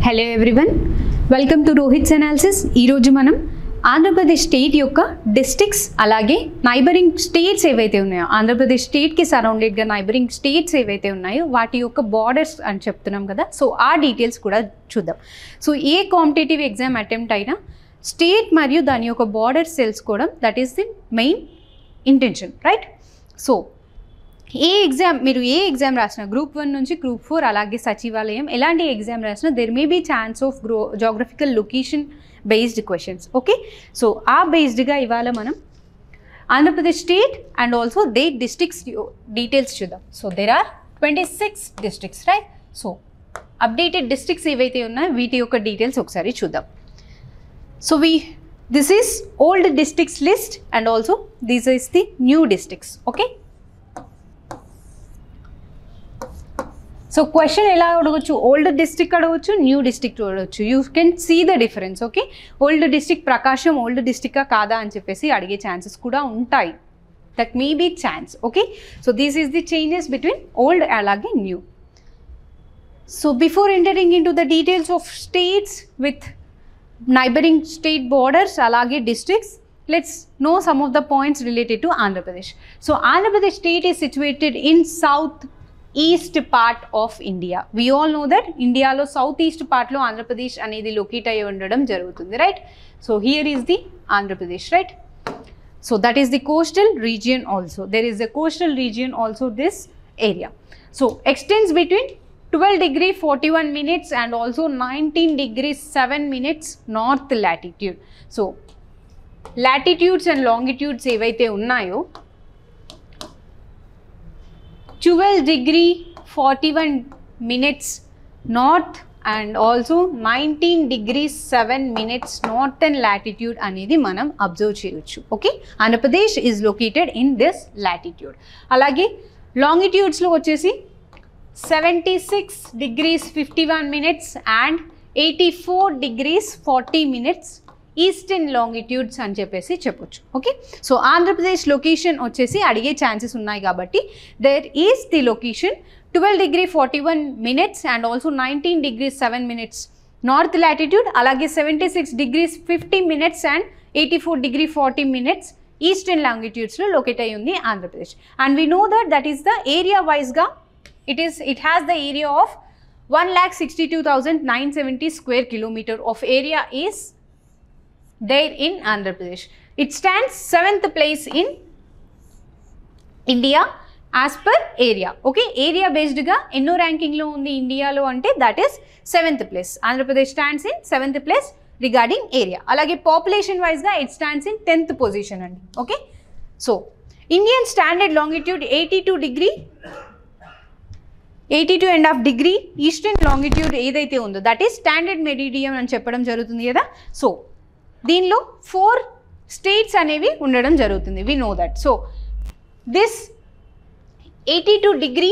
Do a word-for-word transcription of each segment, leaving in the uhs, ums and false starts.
Hello everyone, welcome to Rohit's analysis. ఈరోజు మనం Andhra Pradesh state యొక్క డిస్ట్రిక్ట్స్ అలాగే నైబరింగ్ స్టేట్స్ ఏవైతే ఉన్నాయో, ఆంధ్రప్రదేశ్ స్టేట్కి సరౌండెడ్గా నైబరింగ్ స్టేట్స్ ఏవైతే ఉన్నాయో వాటి యొక్క బార్డర్స్ అని చెప్తున్నాం కదా. సో ఆ డీటెయిల్స్ కూడా చూద్దాం. సో ఏ కాంపిటేటివ్ ఎగ్జామ్ అటెంప్ట్ అయినా స్టేట్ మరియు దాని యొక్క బార్డర్స్ తెలుసుకోవడం, that is the main intention, right? So ఏ ఎగ్జామ్ మీరు ఏ ఎగ్జామ్ రాసినా, గ్రూప్ వన్ నుంచి గ్రూప్ ఫోర్ అలాగే సచివాలయం ఎలాంటి ఎగ్జామ్ రాసినా there may be chance of grow geographical location based questions. Okay, so ఆ బేస్డ్గా ఇవాళ మనం Andhra Pradesh state and also the districts details చూద్దాం. So there are twenty six districts, right? So updated districts ఏవైతే ఉన్నాయో వీటి యొక్క డీటెయిల్స్ ఒకసారి చూద్దాం. So we this is old districts list and also this is the new districts. Okay, so question ఎలా అడగచ్చు, old district అడగచ్చు, న్యూ డిస్ట్రిక్ట్ అడగచ్చు. You can see the difference. Okay, old district Prakasam old డిస్ట్రిక్టా కాదా అని చెప్పేసి అడిగే ఛాన్సెస్ కూడా ఉంటాయి. That may be chance. Okay, so this is the changes between old అలాగే new. So before entering in to the details of states with neighbouring state borders అలాగే districts, let's know some of the points related to Andhra Pradesh. So Andhra Pradesh state is situated in south east part of India. We all know that India lo south east part lo Andhra Pradesh anedi locate ayi undadam jarugutundi, right? So here is the Andhra Pradesh, right? So that is the coastal region also. There is a coastal region also, this area. So extends between twelve degree forty-one minutes and also nineteen degrees seven minutes north latitude. So latitudes and longitudes ఏవైతే ఉన్నాయో twelve degree forty-one minutes north and also nineteen degrees seven minutes northern latitude అనేది మనం observe చేయొచ్చు. Okay, Andhra Pradesh is located in this latitude. అలాగే లాంగిట్యూడ్స్లో వచ్చేసి seventy six degrees fifty one minutes and eighty four degrees forty minutes eastern longitudes అని చెప్పేసి చెప్పొచ్చు. Okay, so Andhra Pradesh location వచ్చేసి అడిగే ఛాన్సెస్ ఉన్నాయి కాబట్టి there is the location twelve degree forty one minutes and also nineteen degrees seven minutes north latitude, అలాగే seventy six degrees fifty minutes and eighty four degree forty minutes eastern లాంగిట్యూడ్స్లో locate అయ్యి ఉంది Andhra Pradesh. And we know that that is the area వైజ్గా it is it has the area of one lakh sixty two thousand nine seventy square kilometre of area is there in Andhra Pradesh. It stands seventh place in India as per area. Okay, area based ga enno ranking lo undi India lo ante that is seventh place. Andhra Pradesh stands in seventh place regarding area. Alage population wise ga it stands in tenth position andi. Okay, so Indian standard longitude eighty-two degree eighty-two and half degree eastern longitude ఏదైతే ఉందో that is standard meridian అని చెప్పడం జరుగుతుంది కదా. So దీనిలో four states అనేవి ఉండడం జరుగుతుంది. We know that. So this eighty two degree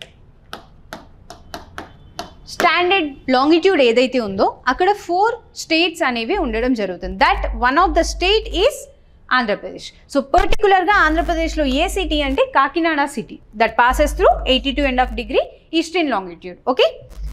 standard longitude ఏదైతే ఉందో అక్కడ ఫోర్ స్టేట్స్ అనేవి ఉండడం జరుగుతుంది. That one of the state is Andhra Pradesh. So పర్టికులర్గా ఆంధ్రప్రదేశ్లో ఏ సిటీ అంటే Kakinada city that passes through eighty two and half degree eastern longitude. Okay,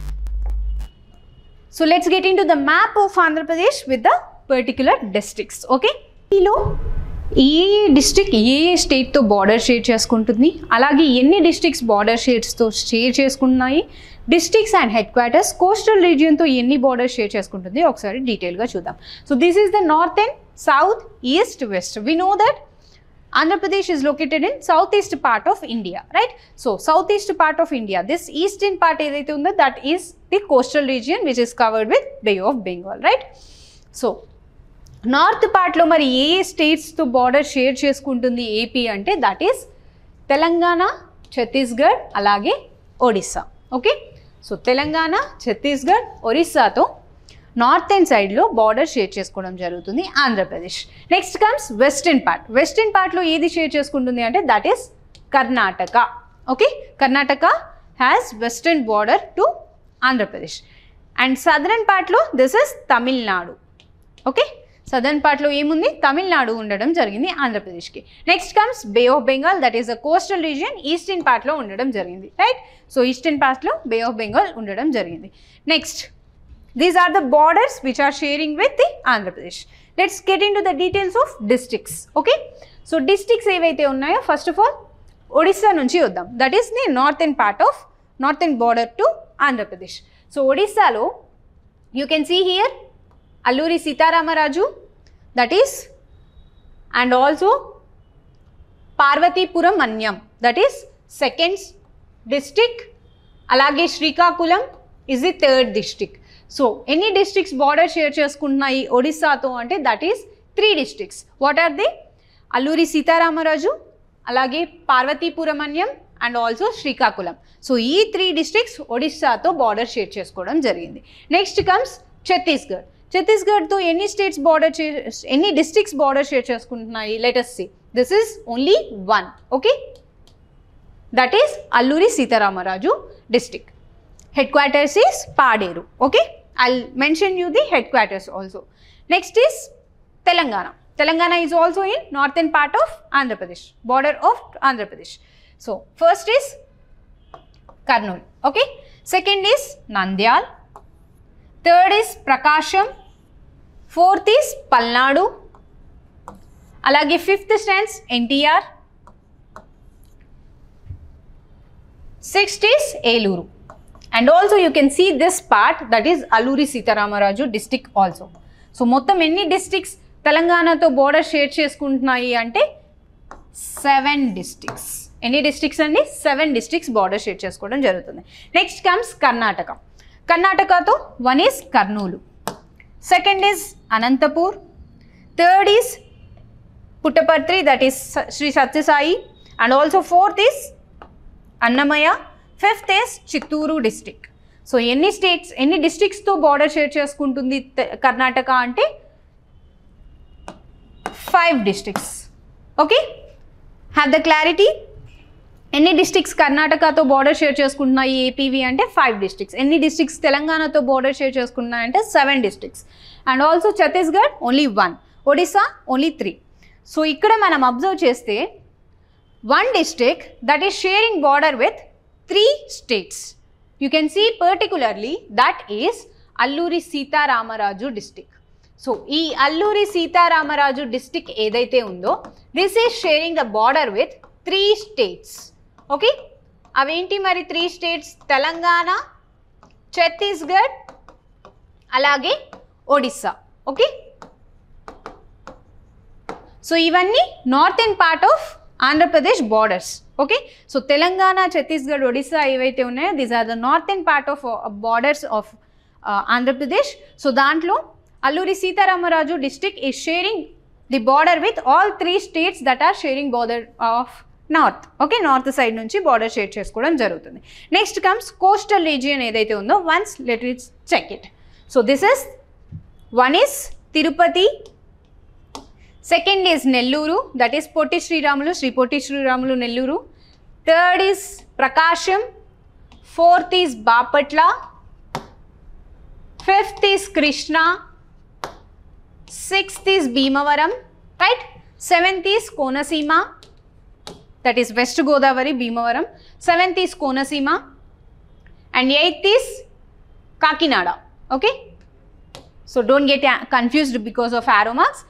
so let's get into the map of Andhra Pradesh with the particular districts. Okay, ఈలో ఏ district ఏ ఏ స్టేట్తో border share చేసుకుంటుంది, అలాగే ఎన్ని డిస్ట్రిక్ట్స్ బార్డర్ షేర్స్తో షేర్ చేసుకుంటున్నాయి, districts and headquarters coastal రీజియన్తో ఎన్ని బార్డర్ షేర్ చేసుకుంటుంది ఒకసారి డీటెయిల్గా చూద్దాం. So this is the north and south east west. We know that Andhra is located in southeast part of India, right? So southeast part of India, this eastern part ఏదైతే ఉందో that is the coastal region which is covered with Bay of Bengal, right? So north పార్ట్లో మరి ఏ ఏ స్టేట్స్తో border share చేసుకుంటుంది AP అంటే that is Telangana, Chhattisgarh అలాగే ఒడిస్సా. ఓకే, సో తెలంగాణ, ఛత్తీస్గఢ్, ఒరిస్సాతో నార్థన్ సైడ్లో బార్డర్ షేర్ చేసుకోవడం జరుగుతుంది Andhra Pradesh. Next comes western part. Western పార్ట్లో ఏది షేర్ చేసుకుంటుంది అంటే that is Karnataka. Okay, Karnataka has western border to Andhra Pradesh. And southern పార్ట్లో this is Tamil Nadu. Okay, southern పార్ట్లో ఏముంది, తమిళనాడు ఉండడం జరిగింది ఆంధ్రప్రదేశ్కి. Next comes bay of Bengal, that is a coastal region eastern పార్ట్లో ఉండడం జరిగింది, రైట్? సో ఈస్టర్న్ పార్ట్లో బే ఆఫ్ బెంగాల్ ఉండడం జరిగింది. Next These are the borders which are sharing with the Andhra Pradesh. Let's get into the details of districts. Okay, so districts ఏవైతే ఉన్నాయో first of all Odisha నుంచి వద్దాం. That is the northern part of northern border to Andhra Pradesh. So Odisha lo you can see here Alluri Sitaramaraju, that is, and also Parvatipuram Manyam, that is second district. Alage Srikakulam is the third district. So any districts border share చేసుకుంటున్నాయి ఒడిస్సాతో అంటే that is three districts. What are they? Alluri Sitaramaraju, అలాగే Parvathipuram Manyam and also Srikakulam. So ఈ three districts ఒడిస్సాతో border share చేసుకోవడం జరిగింది. Next comes Chhattisgarh. ఛత్తీస్గఢ్తో ఎన్ని states border ఎన్ని డిస్ట్రిక్ట్స్ బార్డర్ షేర్ చేసుకుంటున్నాయి? Let us see. This is only one. Okay, that is Alluri Sitaramaraju district. Headquarters is Paderu. Okay, I'll mention you the headquarters also. Next is Telangana. Telangana is also in northern part of Andhra Pradesh, border of Andhra Pradesh. So first is Kurnool. Okay, second is Nandyal, third is Prakasham, fourth is Palnadu, alage fifth stands N T R, sixth is Eluru, and also you can see this part, that is Alluri Sitaramaraju district also. So మొత్తం ఎన్ని districts తెలంగాణతో border share చేసుకుంటున్నాయి అంటే seven districts. ఎన్ని districts అండి? Seven districts border share చేసుకోవడం జరుగుతుంది. Next comes Karnataka. కర్ణాటకతో one is Kurnool, second is Anantapur, third is Puttaparthi, that is Sri Sathya Sai, and also fourth is Annamayya, fifth is Chittoor district. So ఎన్ని స్టేట్స్ ఎన్ని డిస్ట్రిక్ట్స్తో బార్డర్ షేర్ చేసుకుంటుంది కర్ణాటక అంటే five districts. Okay, have the clarity. ఎన్ని డిస్ట్రిక్ట్స్ కర్ణాటకతో బార్డర్ షేర్ చేసుకుంటున్నాయి ఏపీవి అంటే ఫైవ్ డిస్ట్రిక్ట్స్. ఎన్ని డిస్ట్రిక్ట్స్ తెలంగాణతో బార్డర్ షేర్ చేసుకుంటున్నాయి అంటే seven districts. And also Chhattisgarh only one, Odisha only three. So ఇక్కడ మనం అబ్జర్వ్ చేస్తే one district that is sharing border with three states. You can see particularly that is Alluri Sitaramaraju district. So ee Alluri Sitaramaraju district edaithe undo, this is sharing the border with three states. Okay, aventi mari three states? Telangana, Chhattisgarh, alage Odisha. Okay, so ivanni northern part of Andhra Pradesh borders. Okay, so Telangana, Chhattisgarh, Odisha ఏవైతే ఉన్నాయో these are the northern part of uh, borders of uh, Andhra Pradesh. So దాంట్లో Alluri Sitaramaraju district is sharing the border with all three states that are sharing border of north. Okay, north side నుంచి border share చేసుకోవడం జరుగుతుంది. Next comes coastal region ఏదైతే ఉందో, once let us check it. So this is one is Tirupati, second is Nelluru, that is Potti Sriramulu, Sri Potti Sriramulu Nelluru, third is Prakasham, fourth is Bapatla, fifth is Krishna, sixth is Bhimavaram, right? Seventh is Konasima, that is West Godavari, Bhimavaram. Seventh is Konasima, and eighth is Kakinada. Okay, so don't get confused because of arrow marks.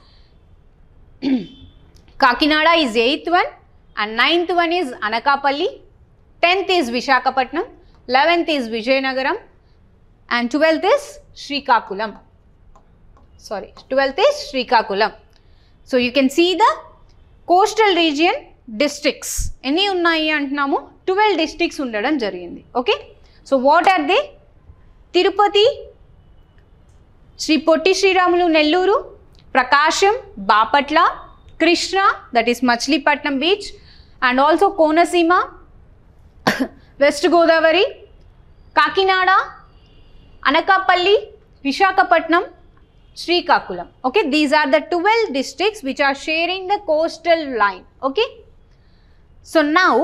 Kakinada is eighth one, and ninth one is Anakapalli, tenth is Vishakhapatnam, eleventh is Vijayanagaram, and twelfth is Srikakulam. Sorry, twelfth is Srikakulam. So you can see the coastal region districts. Any unnayi antunamu, twelve districts undadam jarigindi. Okay, so what are they? Tirupati, Sri Potti Sriramulu Nelluru, Prakasham, Bapatla, Krishna, that is Machilipatnam beach, and also Konasima, West Godavari, Kakinada, Anakapalli, Vishakhapatnam, Srikakulam. Okay, these are the twelve districts which are sharing the coastal line. Okay, so now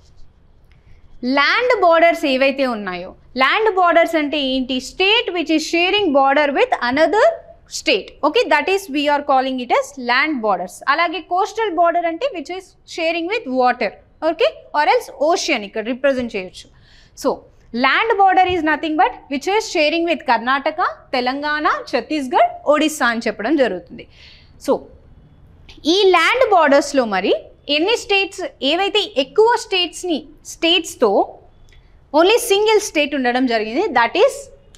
land borders ఏవైతే ఉన్నాయో, land borders అంటే ఏంటి? State which is sharing border with another state. Okay, that is we are calling it as land borders. Alage coastal border ante which is sharing with water. Okay, or else ocean ikkada represent cheyochu. So Land border is nothing but which is sharing with Karnataka, Telangana, Chhattisgarh, Odisha అని చెప్పడం జరుగుతుంది. So ఈ land బార్డర్స్లో మరి ఎన్ని states, ఏవైతే ఎక్కువ స్టేట్స్ని స్టేట్స్తో ఓన్లీ సింగిల్ స్టేట్ ఉండడం జరిగింది, that is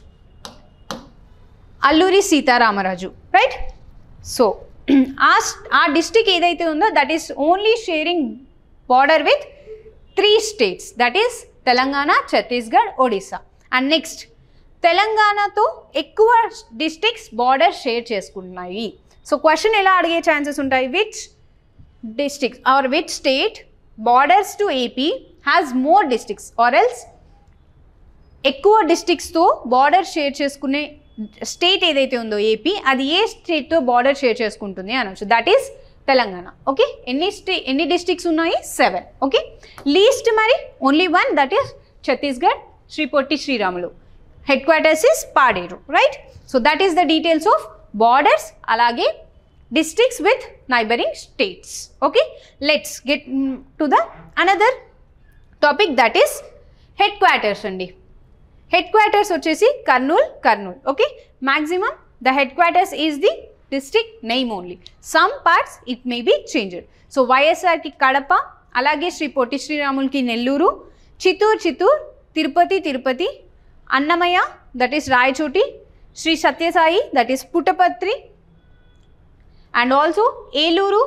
Alluri Sitaramaraju, right. So ఆ ఆ డిస్ట్రిక్ట్ ఏదైతే ఉందో that is only sharing border with three states, that is Telangana, Chhattisgarh, Odisha. And next తెలంగాణతో ఎక్కువ డిస్ట్రిక్ట్స్ బార్డర్ షేర్ చేసుకుంటున్నాయి. సో క్వశ్చన్ ఎలా అడిగే ఛాన్సెస్ ఉంటాయి, which districts are which state borders to AP has more districts are else ఎక్కువ డిస్ట్రిక్ట్స్తో border share చేసుకునే state ఏదైతే ఉందో ఏపీ, అది ఏ స్టేట్తో బార్డర్ షేర్ చేసుకుంటుంది అనొచ్చు, దట్ ఈస్ తెలంగాణ. ఓకే, ఎన్ని స్టే ఎన్ని డిస్ట్రిక్ట్స్ ఉన్నాయి, సెవెన్. ఓకే, లీస్ట్ మరి only one, that is Chhattisgarh, Sri Potti Sriramulu, headquarters is Paderu, right. So that is the details of borders అలాగే districts with neighbouring states. Okay, let's get to the another topic, that is headquarters అండి. Headquarters వచ్చేసి Kurnool, Kurnool. Okay, maximum the headquarters is the district name only, some parts it may be changed. So వైఎస్ఆర్కి కడప, అలాగే శ్రీ పొట్టి శ్రీరాములకి Nellore, Chittoor Chittoor, Tirupati Tirupati, Annamayya that is Rayachoti, Sri Sathya Sai that is Puttaparthi, and also Eluru,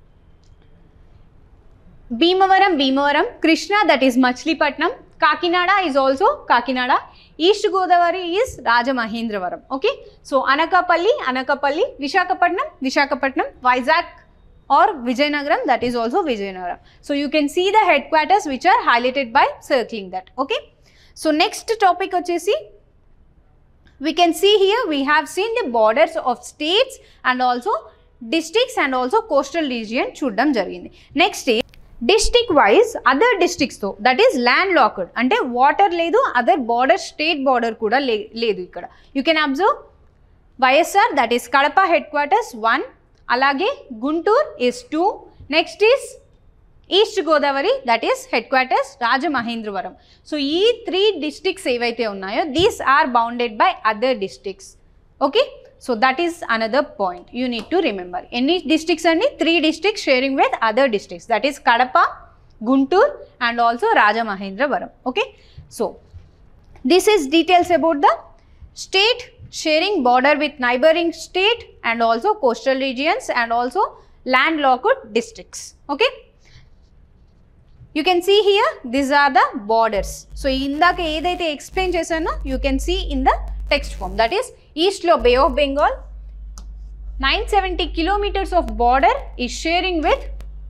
Bhimavaram Bhimavaram, Krishna that is Machilipatnam, Kakinada is also Kakinada, east Godavari is Rajamahendravaram. Okay, so Anakapalli Anakapalli, Visakhapatnam Visakhapatnam, Vizag or Vijayanagaram that is also Vijayanagaram. So you can see the headquarters which are highlighted by circling that. Okay, so next topic వచ్చేసి we can see here we have seen the borders of states and also districts and also coastal region చూడడం జరిగింది. Next district wise other డిస్ట్రిక్ట్స్తో that is landlocked, అంటే water లేదు, other border state border కూడా లే లేదు ఇక్కడ. You can observe YSR that is Kadapa headquarters one, అలాగే Guntur is two, next is East Godavari that is headquarters Rajamahendravaram. So ఈ three districts ఏవైతే ఉన్నాయో these are bounded by other districts. Okay, so that is another point you need to remember. Any districts and three districts sharing with other districts, that is Kadapa, Guntur and also Rajamahendravaram. Okay, so this is details about the state sharing border with neighboring state and also coastal regions and also landlocked districts. Okay, you can see here these are the borders. So indaka edaithe explain chesano you can see in the text form, that is east lo Bay of Bengal, nine hundred seventy kilometers of border is sharing with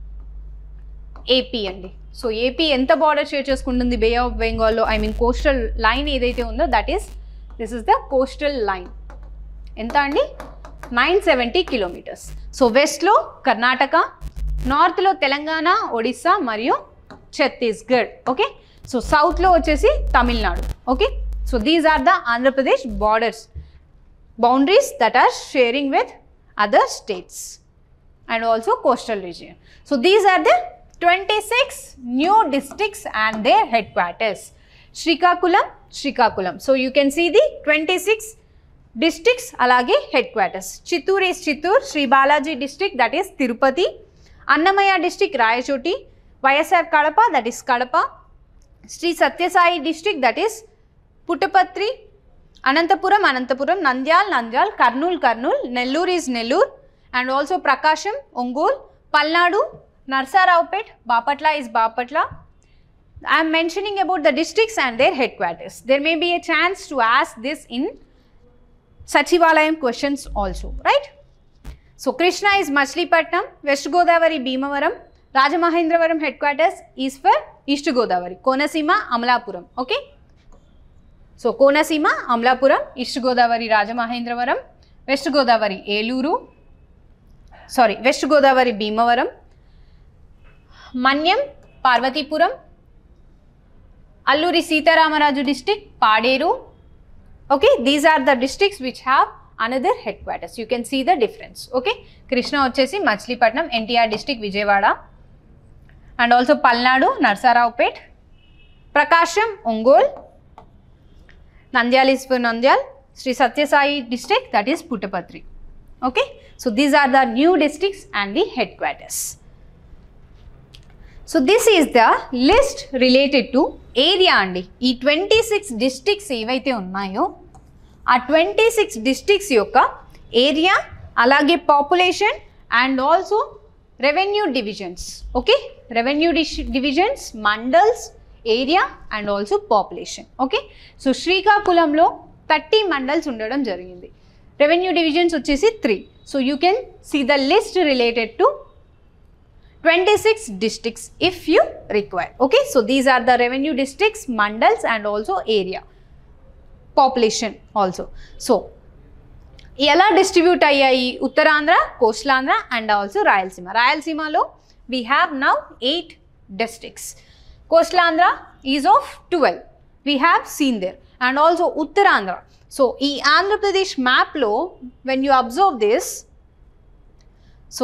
A P andi. So A P enta border share cheskuntundi Bay of Bengal lo, I mean coastal line edaithe undo, that is this is the coastal line. Enta andi nine hundred seventy kilometers. So west lo Karnataka, north lo Telangana, Odisha mariyu Chhattisgarh. Okay, so south lo vachesi Tamil Nadu. Okay, so these are the Andhra Pradesh borders, boundaries that are sharing with other states and also coastal region. So these are the twenty-six new districts and their headquarters. Srikakulam, Srikakulam. So you can see the twenty-six districts alage headquarters. Chittoor is Chittoor, Sri Balaji district that is Tirupati, Annamaya district Rayachoti, Y S R Kadapa that is Kadapa, Sri Satyasai district that is Puttaparthi, Anantapuram, Anantapuram, Nandyal, Nandyal, Kurnool, Kurnool, Nellore is Nellore and also Prakasham, Ongole, Palnadu, Narsaraopet, Bapatla is Bapatla. I am mentioning about the districts and their headquarters. There may be a chance to ask this in Sachivalayam questions also, right? So Krishna is Machilipatnam, West Godavari Bhimavaram, Rajamahendravaram headquarters is for East Godavari, Konasima, Amalapuram. Okay. So Konasima, Amlapuram, East Godavari, Rajamahendravaram, West Godavari, Eluru, sorry, West Godavari, Bhimavaram, Manyam, Parvatipuram, Alluri Sitaramaraju district, Paderu. Okay, these are the districts which have another headquarters. You can see the difference. Okay, Krishna vachesi Machilipatnam, N T R district, Vijayawada, and also Palnadu, Narsaraopet, Prakasham, Ongole, Nandyal is for Nandyal. Sri Satya Sai district, that is Puttaparthi. Okay, so these are the new districts and the headquarters. So this is the list related to area andi. Ee twenty-six districts evaithe unnayo aa twenty-six districts yokka area alage population and also revenue divisions. Okay, revenue divisions, mandals, area and also population. Okay, so Srikakulam lo thirty mandals undadam jarigindi. Revenue divisions vachesi three. So you can see the list related to twenty-six districts if you require. Okay, so these are the revenue districts, mandals and also area, population also. So ఎలా distribute అయ్యాయి Uttarandhra, కోస్టలాంధ్ర and also Rayalaseema. రాయలసీమలో we have now eight districts. కోస్టలాంధ్ర is of twelve we have seen there and also Uttarandhra. So ఈ ఆంధ్రప్రదేశ్ మ్యాప్లో when you observe this, so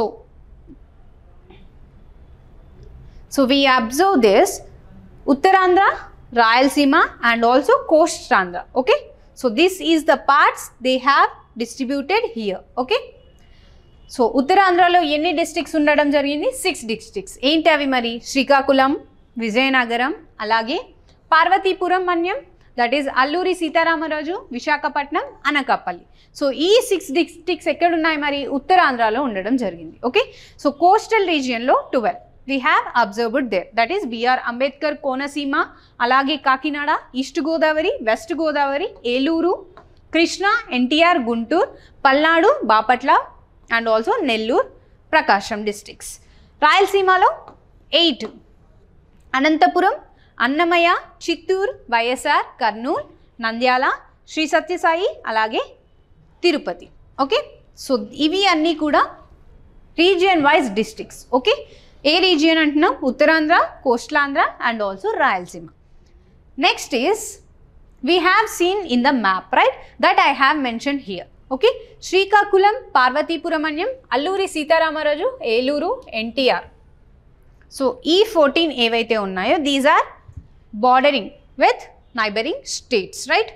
so we observe this Uttarandhra, Rayalaseema and also Coastal. Okay, so this is the parts they have distributed here. Okay, so Uttarandhralo ఎన్ని districts ఉండడం జరిగింది? six districts. ఏంటి అవి మరి? శ్రీకాకుళం, విజయనగరం, అలాగే Parvathipuram Manyam, that is Alluri Sitaramaraju, Visakhapatnam, Anakapalli. So ఈ six districts ఎక్కడ ఉన్నాయి మరి? ఉత్తరాంధ్రలో ఉండడం జరిగింది. ఓకే, సో కోస్టల్ రీజియన్లో twelve we have observed there, that is B R Ambedkar Konaseema, alage Kakinada, East Godavari, West Godavari, Eluru, Krishna, N T R Guntur, Palnadu, Bapatla and also Nellore, Prakasham districts. Rayalaseema lo eight, Anantapuram, Annamaya, Chittoor, Y S R, Kurnool, Nandyala, Sri Satya Sai, alage Tirupati. Okay, so ivi anni kuda region wise districts. Okay, A region అంటున్నాం? Uttarandhra, కోస్టలాంధ్ర and also Rayalaseema. Next is we have seen in the map, right, that I have mention here. Okay, Srikakulam, Parvathipuram Manyam, Alluri Sitaramaraju, Eluru, NTR. So ఈ fourteen ఏవైతే ఉన్నాయో these are bordering with neighbouring states, right.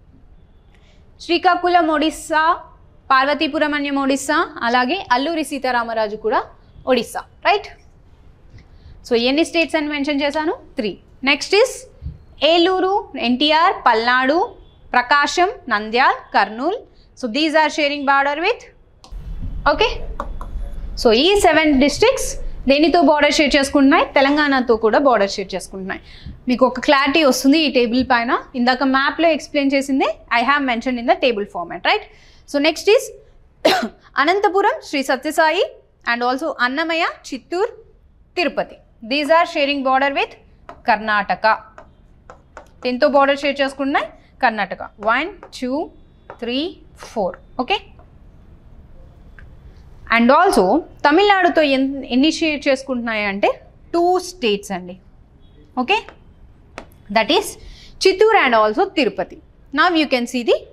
Srikakulam Odisha, Parvathipuram Manyam Odisha, అలాగే అల్లూరి సీతారామరాజు కూడా Odisha, right. So ఎన్ని states అని mention చేశాను? Three. Next is Eluru, NTR, Palnadu, Prakasam, Nandyal, Kurnool. So these are sharing border with. Okay, so ఈ seven districts దేనితో బార్డర్ షేర్ చేసుకుంటున్నాయి? తెలంగాణతో కూడా బార్డర్ షేర్ చేసుకుంటున్నాయి. మీకు ఒక క్లారిటీ వస్తుంది ఈ టేబుల్ పైన. ఇందాక మ్యాప్లో ఎక్స్ప్లెయిన్ చేసింది I have mention in the table format, right. So next is Anantapuram, Shri Sathya Sai and also Annamaya, Chittoor, Tirupati. These are sharing border with Karnataka. Tento border share cheskunnayi Karnataka. one, two, three, four. Okay. And also Tamil Nadu to enni share cheskuntunayi ante two states andi. Okay. That is Chittoor and also Tirupati. Now you can see the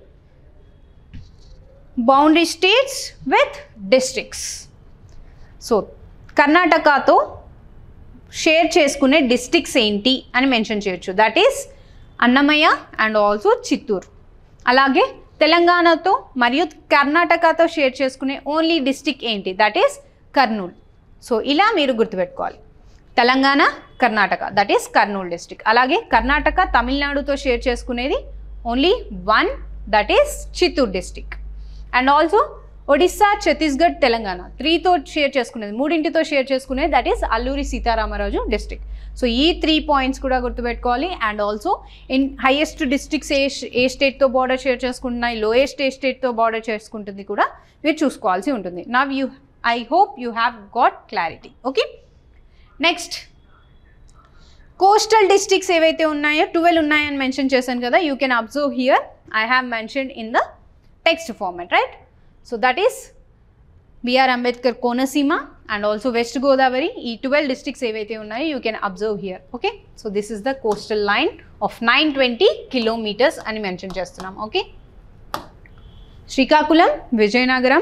boundary states with districts. So కర్ణాటకతో share చేసుకునే districts ఏంటి అని mention చేయొచ్చు. That is Annamayya and also Chittoor. అలాగే తెలంగాణతో మరియు కర్ణాటకతో share చేసుకునే ఓన్లీ డిస్ట్రిక్ట్ ఏంటి? That is Kurnool. సో ఇలా మీరు గుర్తుపెట్టుకోవాలి. Telangana, Karnataka, that is Kurnool district. అలాగే కర్ణాటక తమిళనాడుతో షేర్ చేసుకునేది only one, that is Chittoor district. And also Odisha, Chhattisgarh, Telangana త్రీతో షేర్ చేసుకునేది, మూడింటితో షేర్ చేసుకునేది that is Alluri Sitaramaraju district. So ఈ త్రీ పాయింట్స్ కూడా గుర్తుపెట్టుకోవాలి. And also in highest districts ఏ ఏ స్టేట్తో బార్డర్ షేర్ చేసుకుంటున్నాయి, లోయెస్ట్ ఏ స్టేట్తో బార్డర్ చేసుకుంటుంది కూడా మీరు చూసుకోవాల్సి ఉంటుంది. Now you I hope you have got clarity. Okay, next coastal districts ఏవైతే ఉన్నాయో ట్వెల్వ్ ఉన్నాయని మెన్షన్ చేశాను కదా. You can observe here I have mention in the text format, right. So that is B R Ambedkar Konaseema and also West Godavari. ఈ twelve districts ఏవైతే ఉన్నాయో you can observe here. Okay, so this is the coastal line of nine twenty kilometers అని mention చేస్తున్నాం. Okay, Srikakulam, Vizianagaram,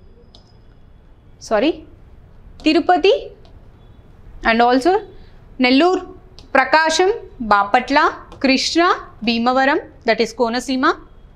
sorry Tirupati and also Nellore, Prakasam, Bapatla, Krishna, Bhimavaram, that is Konasima,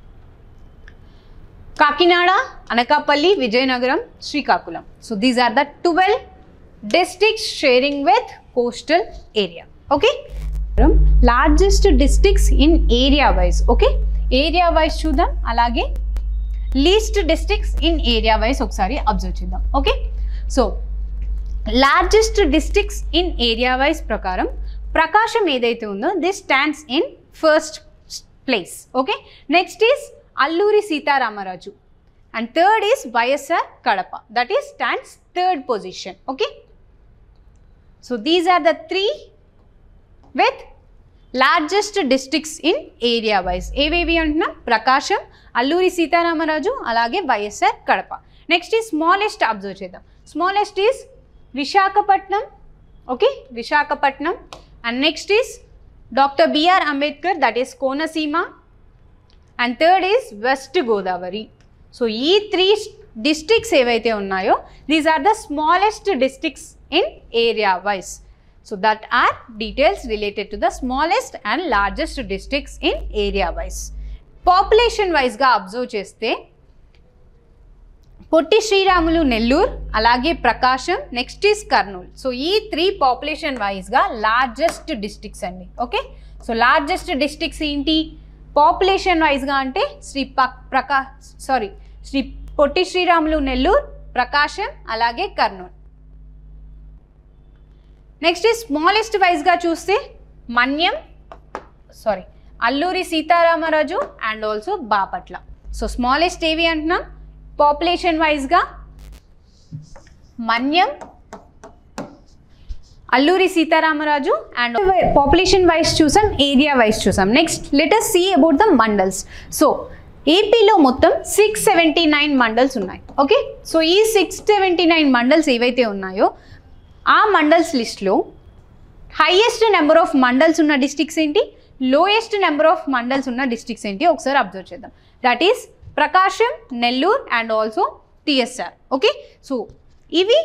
Kakinada, Anakapalli, Vijayanagaram, Srikakulam. So these are the twelve districts sharing with coastal area. Okay. Largest districts in area wise. Okay. Area wise చూద్దాం, అలాగే least districts in area wise ఒకసారి observe చేద్దాం. Okay, so largest districts in area wise ప్రకారం ప్రకాశం ఏదైతే ఉందో this stands in first place. Okay, next is Alluri Sitaramaraju and third is YSR Kadapa, that is stands third position. Okay, so these are the three with largest districts in area wise. ఏవేవి అంటున్నా ప్రకాశం, అల్లూరి సీతారామరాజు, అలాగే YSR Kadapa. Next ఈ smallest observe చేద్దాం. Smallest is Visakhapatnam. Okay, Visakhapatnam. And next is doctor BR Ambedkar, that is Konaseema. And third is west Godavari. So ఈ three districts ఏవైతే ఉన్నాయో these are the smallest districts in area wise. So that are details related to the smallest and largest districts in area wise. Population wise ga observe cheste Potti Sriramulu Nellore, alage Prakasham, next is Kurnool. So ee three population wise ga largest districts andi. Okay, so largest districts enti population wise ga ante Sri Praka sorry Sri Potti Sriramulu Nellore, Prakasham, alage Kurnool. Next ఈ smallest వైజ్గా చూస్తే Manyam sorry Alluri Sitaramaraju and also Bapatla. So smallest ఏవి అంటున్నాం population వైజ్గా Manyam, Alluri Sitaramaraju and population wise చూసాం, area wise చూసాం. Next let us see about the mandals. So ఏపీలో మొత్తం సిక్స్ సెవెంటీ నైన్ మండల్స్ ఉన్నాయి. ఓకే, సో ఈ సిక్స్ సెవెంటీ నైన్ మండల్స్ ఏవైతే ఉన్నాయో ఆ మండల్స్ లిస్ట్లో హైయెస్ట్ నెంబర్ ఆఫ్ మండల్స్ ఉన్న డిస్ట్రిక్ట్స్ ఏంటి, లోయెస్ట్ నెంబర్ ఆఫ్ మండల్స్ ఉన్న డిస్ట్రిక్ట్స్ ఏంటి ఒకసారి అబ్జర్వ్ చేద్దాం. That is Prakasam, Nellore and also TSR. Okay, so ఇవి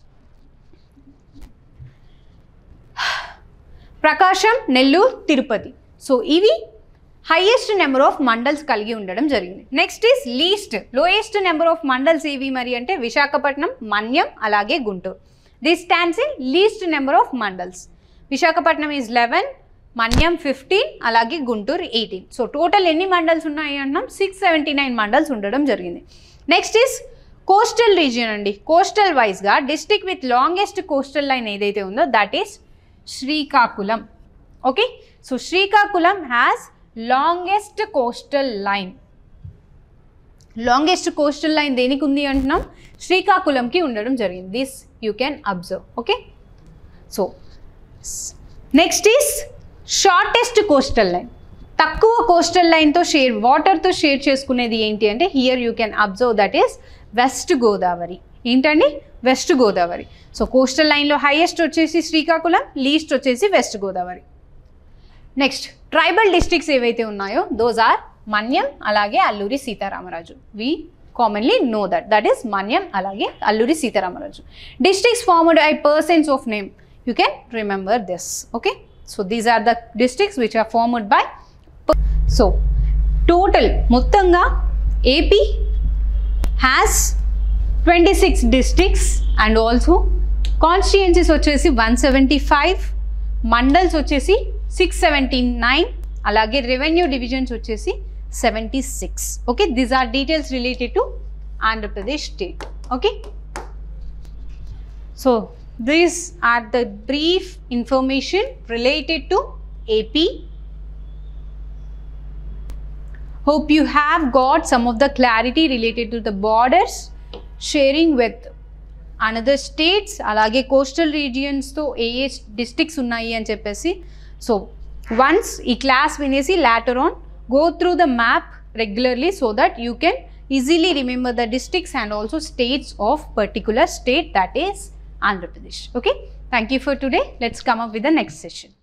ప్రకాశం, నెల్లూరు, తిరుపతి. సో ఇవి హైయెస్ట్ నెంబర్ ఆఫ్ మండల్స్ కలిగి ఉండడం జరిగింది. Next is least lowest number of mandals ఏవి మరి అంటే విశాఖపట్నం, మన్యం, అలాగే Guntur. This stands in least number of mandals. Visakhapatnam is eleven, Manyam fifteen, alage Guntur eighteen. So total ఎన్ని మండల్స్ ఉన్నాయి అన్నాం సిక్స్ సెవెంటీ నైన్ మండల్స్ ఉండడం జరిగింది. నెక్స్ట్ ఈస్ కోస్టల్ రీజియన్ అండి. కోస్టల్ వైజ్గా district with longest coastal line ఏదైతే ఉందో that is Srikakulam. Okay, so Srikakulam has longest coastal line. Longest coastal line దేనికి ఉంది అంటున్నాం శ్రీకాకుళంకి ఉండడం జరిగింది. This you can observe. Okay, so next is shortest coastal line. తక్కువ కోస్టల్ లైన్తో షేర్ వాటర్తో షేర్ చేసుకునేది ఏంటి అంటే here you can observe that is west Godavari. ఏంటండి వెస్ట్ గోదావరి. సో కోస్టల్ లైన్లో హైయెస్ట్ వచ్చేసి శ్రీకాకుళం, లీస్ట్ వచ్చేసి west Godavari. Next tribal districts ఏవైతే ఉన్నాయో దోస్ ఆర్ మన్యం, అలాగే Alluri Sitaramaraju. We commonly know that that is Manyam, అలాగే Alluri Sitaramaraju. Districts formed by persons of name, you can remember this. Okay, so these are the districts which are formed by. So total మొత్తంగా AP has twenty six districts and also constituencies వచ్చేసి one seventy five, mandals వచ్చేసి six seventy nine, అలాగే revenue divisions వచ్చేసి seventy six. Okay, these are details related to Andhra Pradesh state. Okay, so these are the brief information related to AP. Hope you have got some of the clarity related to the borders sharing with another states, alage coastal regions to ఏ ఏ districts ఉన్నాయి అని చెప్పేసి. So once ఈ class వినేసి later on go through the map regularly so that you can easily remember the districts and also states of particular state, that is Andhra Pradesh. Okay, thank you for today. Let's come up with the next session.